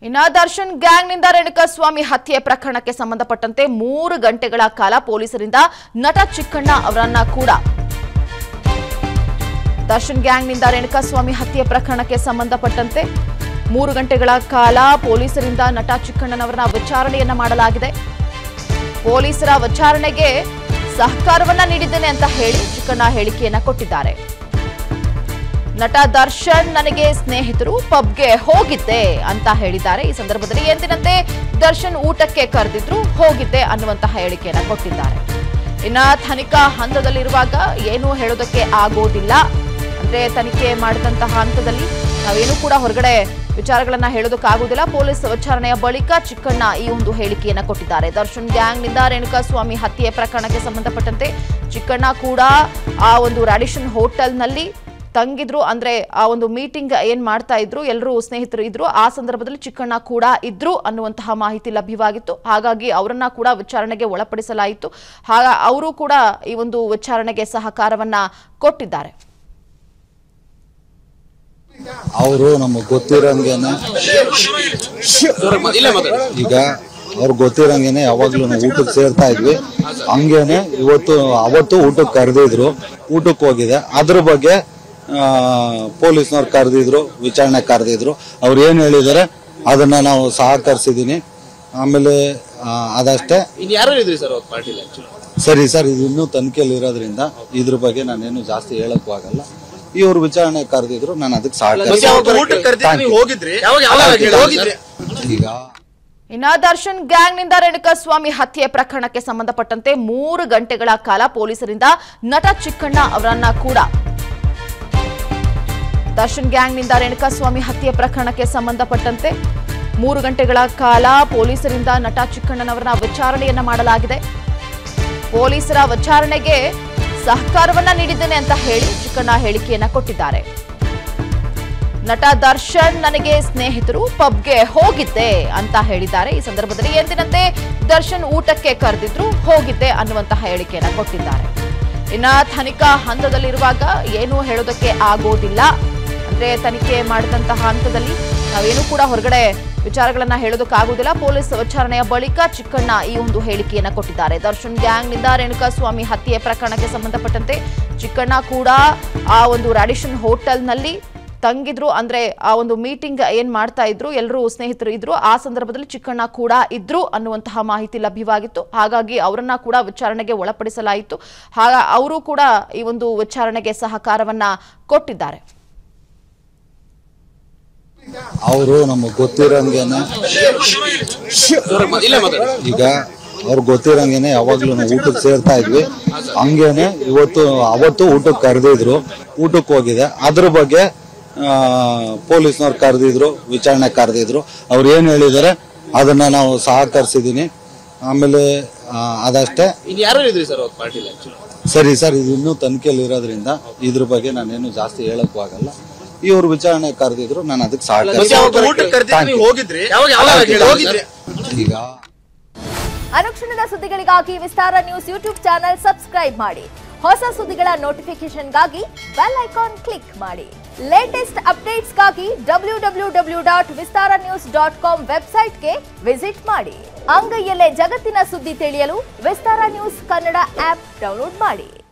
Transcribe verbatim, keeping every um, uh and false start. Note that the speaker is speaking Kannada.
ಇನ್ನ ದರ್ಶನ್ ಗ್ಯಾಂಗ್ ನಿಂದ ರೇಣುಕಾಸ್ವಾಮಿ ಹತ್ಯೆ ಪ್ರಕರಣಕ್ಕೆ ಸಂಬಂಧಪಟ್ಟಂತೆ ಮೂರು ಗಂಟೆಗಳ ಕಾಲ ಪೊಲೀಸರಿಂದ ನಟ ಚಿಕ್ಕಣ್ಣ ಅವರನ್ನ ಕೂಡ ದರ್ಶನ್ ಗ್ಯಾಂಗ್ ನಿಂದ ರೇಣುಕಾಸ್ವಾಮಿ ಹತ್ಯೆ ಪ್ರಕರಣಕ್ಕೆ ಸಂಬಂಧಪಟ್ಟಂತೆ ಮೂರು ಗಂಟೆಗಳ ಕಾಲ ಪೊಲೀಸರಿಂದ ನಟ ಚಿಕ್ಕಣ್ಣನವರನ್ನ ವಿಚಾರಣೆಯನ್ನ ಮಾಡಲಾಗಿದೆ. ಪೊಲೀಸರ ವಿಚಾರಣೆಗೆ ಸಹಕಾರವನ್ನ ನೀಡಿದ್ದೇನೆ ಅಂತ ಹೇಳಿ ಚಿಕ್ಕಣ್ಣ ಹೇಳಿಕೆಯನ್ನ ಕೊಟ್ಟಿದ್ದಾರೆ. ನಟ ದರ್ಶನ್ ನನಗೆ ಸ್ನೇಹಿತರು ಪಬ್ಗೆ ಹೋಗಿದ್ದೆ ಅಂತ ಹೇಳಿದ್ದಾರೆ. ಈ ಸಂದರ್ಭದಲ್ಲಿ ಎಂದಿನಂತೆ ದರ್ಶನ್ ಊಟಕ್ಕೆ ಕರೆದಿದ್ರು, ಹೋಗಿದ್ದೆ ಅನ್ನುವಂತಹ ಹೇಳಿಕೆಯನ್ನ ಕೊಟ್ಟಿದ್ದಾರೆ. ಇನ್ನ ತನಿಖಾ ಹಂತದಲ್ಲಿರುವಾಗ ಏನು ಹೇಳೋದಕ್ಕೆ ಆಗೋದಿಲ್ಲ, ಅಂದ್ರೆ ತನಿಖೆ ಮಾಡಿದಂತಹ ಹಂತದಲ್ಲಿ ನಾವೇನು ಕೂಡ ಹೊರಗಡೆ ವಿಚಾರಗಳನ್ನ ಹೇಳೋದಕ್ಕಾಗೋದಿಲ್ಲ. ಪೊಲೀಸ್ ವಿಚಾರಣೆಯ ಬಳಿಕ ಚಿಕ್ಕಣ್ಣ ಈ ಒಂದು ಹೇಳಿಕೆಯನ್ನ ಕೊಟ್ಟಿದ್ದಾರೆ. ದರ್ಶನ್ ಗ್ಯಾಂಗ್ ನಿಂದ ರೇಣುಕಾಸ್ವಾಮಿ ಹತ್ಯೆ ಪ್ರಕರಣಕ್ಕೆ ಸಂಬಂಧಪಟ್ಟಂತೆ ಚಿಕ್ಕಣ್ಣ ಕೂಡ ಆ ಒಂದು ರಾಡಿಷನ್ ಹೋಟೆಲ್ ನಲ್ಲಿ ತಂಗಿದ್ರು, ಅಂದ್ರೆ ಆ ಒಂದು ಮೀಟಿಂಗ್ ಏನ್ ಮಾಡ್ತಾ ಇದ್ರು, ಎಲ್ಲರೂ ಸ್ನೇಹಿತರು ಇದ್ರು, ಆ ಸಂದರ್ಭದಲ್ಲಿ ಚಿಕ್ಕಣ್ಣ ಕೂಡ ಇದ್ರು ಅನ್ನುವಂತಹ ಮಾಹಿತಿ ಲಭ್ಯವಾಗಿತ್ತು. ಹಾಗಾಗಿ ಅವರನ್ನ ಕೂಡ ವಿಚಾರಣೆಗೆ ಒಳಪಡಿಸಲಾಯಿತು. ಹಾಗ ಅವರು ಕೂಡ ಈ ಒಂದು ವಿಚಾರಣೆಗೆ ಸಹಕಾರವನ್ನ ಕೊಟ್ಟಿದ್ದಾರೆ. ಅವರು ನಮಗೆ ಗೊತ್ತಿರಂಗೇನೆ ಈಗ ಅವ್ರಿಗೆ ಗೊತ್ತಿರಂಗೇನೆ ಯಾವಾಗ್ಲೂ ನಾವು ಊಟಕ್ಕೆ ಸೇರ್ತಾ ಇದ್ವಿ. ಹಂಗೇನೆ ಇವತ್ತು ಅವತ್ತು ಊಟಕ್ಕೆ ಕರೆದಿದ್ರು, ಊಟಕ್ಕೆ ಹೋಗಿದೆ. ಅದ್ರ ಬಗ್ಗೆ ಪೊಲೀಸ್ನವ್ರು ಕರೆದಿದ್ರು, ವಿಚಾರಣೆ ಕರೆದಿದ್ರು. ಅವ್ರು ಏನ್ ಹೇಳಿದಾರೆ ಅದನ್ನ ನಾವು ಸಹಕರಿಸಿದೀನಿ. ಆಮೇಲೆ ಅದಷ್ಟೇ. ಸರಿ ಸರ್, ಇದು ಇನ್ನೂ ತನಿಖೆಯಲ್ಲಿ ಇರೋದ್ರಿಂದ ಇದ್ರ ಬಗ್ಗೆ ನಾನೇನು ಜಾಸ್ತಿ ಹೇಳಕ್ಕೂ ಆಗಲ್ಲ. ಇವ್ರು ವಿಚಾರಣೆ ಕರೆದಿದ್ರು, ನಾನು ಅದಕ್ಕೆ ಸಹಕರಿಸಿದ್ದೀನಿ. ಈಗ ಇನ್ನ ದರ್ಶನ್ ಗ್ಯಾಂಗ್ ನಿಂದ ರೇಣುಕಾಸ್ವಾಮಿ ಹತ್ಯೆ ಪ್ರಕರಣಕ್ಕೆ ಸಂಬಂಧಪಟ್ಟಂತೆ ಮೂರು ಗಂಟೆಗಳ ಕಾಲ ಪೊಲೀಸರಿಂದ ನಟ ಚಿಕ್ಕಣ್ಣ ಅವರನ್ನ ಕೂಡ ದರ್ಶನ್ ಗ್ಯಾಂಗ್ ನಿಂದ ರೇಣುಕಾಸ್ವಾಮಿ ಹತ್ಯೆ ಪ್ರಕರಣಕ್ಕೆ ಸಂಬಂಧಪಟ್ಟಂತೆ ಮೂರು ಗಂಟೆಗಳ ಕಾಲ ಪೊಲೀಸರಿಂದ ನಟ ಚಿಕ್ಕಣ್ಣನವರನ್ನ ವಿಚಾರಣೆಯನ್ನ ಮಾಡಲಾಗಿದೆ. ಪೊಲೀಸರ ವಿಚಾರಣೆಗೆ ಸಹಕಾರವನ್ನ ನೀಡಿದ್ದೇನೆ ಅಂತ ಹೇಳಿ ಚಿಕ್ಕಣ್ಣ ಹೇಳಿಕೆಯನ್ನ ಕೊಟ್ಟಿದ್ದಾರೆ. ನಟ ದರ್ಶನ್ ನನಗೆ ಸ್ನೇಹಿತರು ಪಬ್ಗೆ ಹೋಗಿದ್ದೆ ಅಂತ ಹೇಳಿದ್ದಾರೆ. ಈ ಸಂದರ್ಭದಲ್ಲಿ ಎಂದಿನಂತೆ ದರ್ಶನ್ ಊಟಕ್ಕೆ ಕರೆದಿದ್ರು, ಹೋಗಿದ್ದೆ ಅನ್ನುವಂತಹ ಹೇಳಿಕೆಯನ್ನ ಕೊಟ್ಟಿದ್ದಾರೆ. ಇನ್ನ ತನಿಖಾ ಹಂತದಲ್ಲಿರುವಾಗ ಏನು ಹೇಳೋದಕ್ಕೆ ಆಗೋದಿಲ್ಲ, ಅಂದ್ರೆ ತನಿಖೆ ಮಾಡಿದಂತಹ ಹಂತದಲ್ಲಿ ನಾವೇನು ಕೂಡ ಹೊರಗಡೆ ವಿಚಾರಗಳನ್ನ ಹೇಳೋದಕ್ಕಾಗೋದಿಲ್ಲ. ಪೊಲೀಸ್ ವಿಚಾರಣೆಯ ಬಳಿಕ ಚಿಕ್ಕಣ್ಣ ಈ ಒಂದು ಹೇಳಿಕೆಯನ್ನ ಕೊಟ್ಟಿದ್ದಾರೆ. ದರ್ಶನ್ ಗ್ಯಾಂಗ್ ನಿಂದ ರೇಣುಕಾಸ್ವಾಮಿ ಹತ್ಯೆ ಪ್ರಕರಣಕ್ಕೆ ಸಂಬಂಧಪಟ್ಟಂತೆ ಚಿಕ್ಕಣ್ಣ ಕೂಡ ಆ ಒಂದು ರಾಡಿಷನ್ ಹೋಟೆಲ್ ನಲ್ಲಿ ತಂಗಿದ್ರು, ಅಂದ್ರೆ ಆ ಒಂದು ಮೀಟಿಂಗ್ ಏನ್ ಮಾಡ್ತಾ ಇದ್ರು, ಎಲ್ಲರೂ ಸ್ನೇಹಿತರು ಇದ್ರು, ಆ ಸಂದರ್ಭದಲ್ಲಿ ಚಿಕ್ಕಣ್ಣ ಕೂಡ ಇದ್ರು ಅನ್ನುವಂತಹ ಮಾಹಿತಿ ಲಭ್ಯವಾಗಿತ್ತು. ಹಾಗಾಗಿ ಅವರನ್ನ ಕೂಡ ವಿಚಾರಣೆಗೆ ಒಳಪಡಿಸಲಾಯಿತು. ಹಾಗ ಅವರು ಕೂಡ ಈ ಒಂದು ವಿಚಾರಣೆಗೆ ಸಹಕಾರವನ್ನ ಕೊಟ್ಟಿದ್ದಾರೆ. ಅವರು ನಮಗೆ ಗೊತ್ತಿರಂಗೇನೆ ಈಗ ಅವ್ರಿಗೆ ಗೊತ್ತಿರಂಗೇನೆ ಯಾವಾಗ್ಲೂ ನಾವು ಊಟಕ್ಕೆ ಸೇರ್ತಾ ಇದ್ವಿ. ಹಂಗೇನೆ ಇವತ್ತು ಅವತ್ತು ಊಟಕ್ಕೆ ಕರೆದಿದ್ರು, ಊಟಕ್ಕೆ ಹೋಗಿದೆ. ಅದ್ರ ಬಗ್ಗೆ ಪೊಲೀಸ್ನವ್ರು ಕರೆದಿದ್ರು, ವಿಚಾರಣೆ ಕರೆದಿದ್ರು. ಅವ್ರು ಏನ್ ಹೇಳಿದಾರೆ ಅದನ್ನ ನಾವು ಸಹಕರಿಸಿದೀನಿ. ಆಮೇಲೆ ಅದಷ್ಟೇ. ಸರಿ ಸರ್, ಇದು ಇನ್ನೂ ತನಿಖೆಯಲ್ಲಿ ಇರೋದ್ರಿಂದ ಇದ್ರ ಬಗ್ಗೆ ನಾನೇನು ಜಾಸ್ತಿ ಹೇಳಕ್ಕೂ ಆಗಲ್ಲ. ಇವ್ರು ವಿಚಾರಣೆ ಕರೆದಿದ್ರು, ನಾನು ಅದಕ್ಕೆ ಸಹಕರಿಸಿದ್ದೀನಿ. ಈಗ ಅನುಕ್ಷಣದ ಸುದ್ದಿಗಳಿಗಾಗಿ Vistara news YouTube channel subscribe ಮಾಡಿ. ಹೊಸ ಸುದ್ದಿಗಳ ನೋಟಿಫಿಕೇಶನ್ಗಾಗಿ ಬೆಲ್ ಐಕಾನ್ ಕ್ಲಿಕ್ ಮಾಡಿ. ಲೇಟೆಸ್ಟ್ ಅಪ್ಡೇಟ್ಸ್ಗಾಗಿ W W W dot Vistara news dot com ವೆಬ್ಸೈಟ್ಗೆ ವಿಸಿಟ್ ಮಾಡಿ. ಅಂಗೈಯಲ್ಲೇ ಜಗತ್ತಿನ ಸುದ್ದಿ ತಿಳಿಯಲು Vistara news Kannada app download ಮಾಡಿ.